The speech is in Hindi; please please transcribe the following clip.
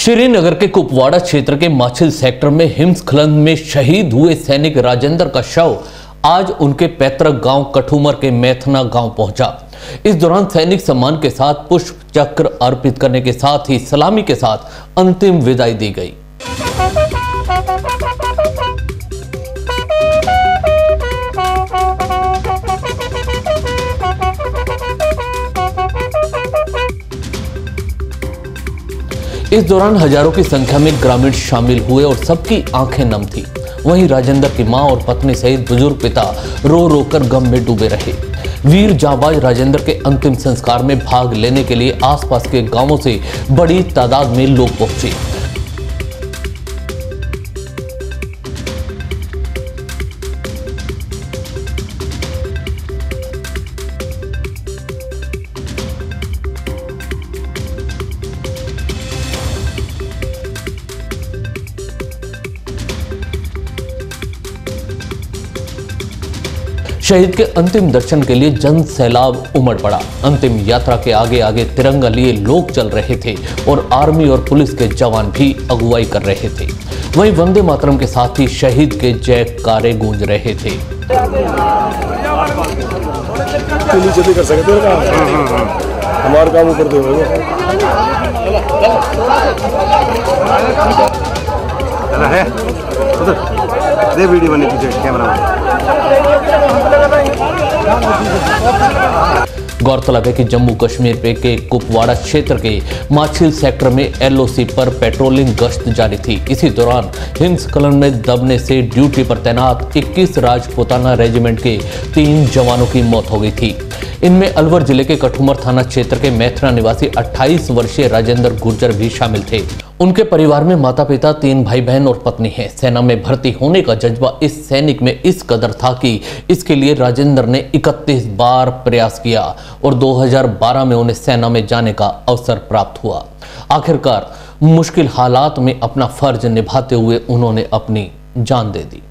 श्रीनगर के कुपवाड़ा क्षेत्र के माछिल सेक्टर में हिमस्खलन में शहीद हुए सैनिक राजेंद्र का शव आज उनके पैतृक गांव कठूमर के मैथना गांव पहुंचा। इस दौरान सैनिक सम्मान के साथ पुष्प चक्र अर्पित करने के साथ ही सलामी के साथ अंतिम विदाई दी गई। इस दौरान हजारों की संख्या में ग्रामीण शामिल हुए और सबकी आंखें नम थी। वहीं राजेंद्र की मां और पत्नी सहित बुजुर्ग पिता रो रो कर गम में डूबे रहे। वीर जांबाज राजेंद्र के अंतिम संस्कार में भाग लेने के लिए आसपास के गांवों से बड़ी तादाद में लोग पहुंचे। शहीद के अंतिम दर्शन के लिए जन सैलाब उमड़ पड़ा। अंतिम यात्रा के आगे आगे तिरंगा लिए लोग चल रहे थे और आर्मी और पुलिस के जवान भी अगुवाई कर रहे थे। वहीं वंदे मातरम के साथ ही शहीद के जयकारे गूंज रहे थे। कर सकते हमारे काम ऊपर दे वीडियो बने पीछे कैमरा। गौरतलब है कि जम्मू कश्मीर के कुपवाड़ा क्षेत्र के माछिल सेक्टर में एलओसी पर पेट्रोलिंग गश्त जारी थी। इसी दौरान हिमस्खलन में दबने से ड्यूटी पर तैनात 21 राजपूताना रेजिमेंट के 3 जवानों की मौत हो गई थी। इनमें अलवर जिले के कठूमर थाना क्षेत्र के मैथना निवासी 28 वर्षीय राजेंद्र गुर्जर भी शामिल थे। उनके परिवार में माता पिता, 3 भाई बहन और पत्नी है। सेना में भर्ती होने का जज्बा इस सैनिक में इस कदर था कि इसके लिए राजेंद्र ने 31 बार प्रयास किया और 2012 में उन्हें सेना में जाने का अवसर प्राप्त हुआ। आखिरकार मुश्किल हालात में अपना फर्ज निभाते हुए उन्होंने अपनी जान दे दी।